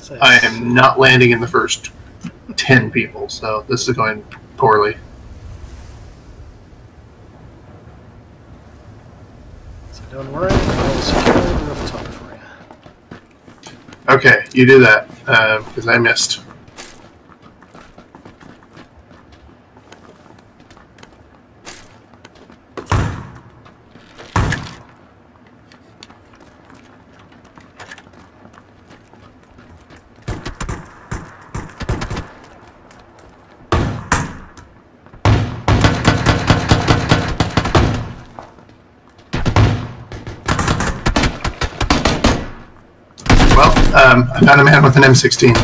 I am not landing in the first 10 people, so this is going poorly. So don't worry, I will secure the rooftop for you. Okay, you do that, because I missed. I found a man with an M16.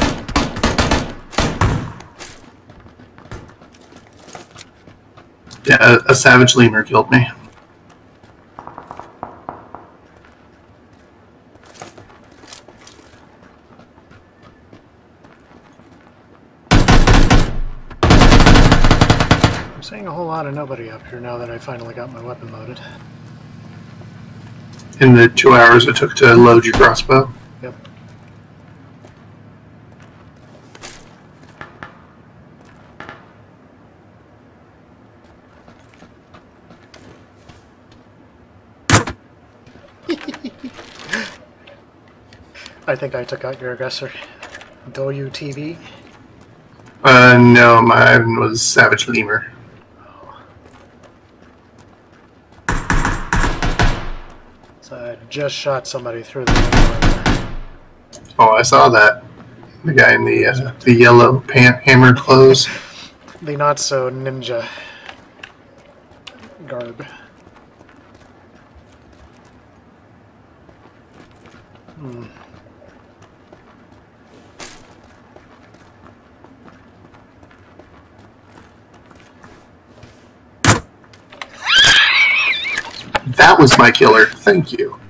Yeah, a savage lemur killed me. I'm seeing a whole lot of nobody up here now that I finally got my weapon loaded. In the 2 hours it took to load your crossbow? Yep. I think I took out your aggressor. Do you TV? No, mine was savage lemur. So I just shot somebody through the window. Oh, I saw that. The guy in the yellow hammered clothes. The not so ninja garb. That was my killer. Thank you.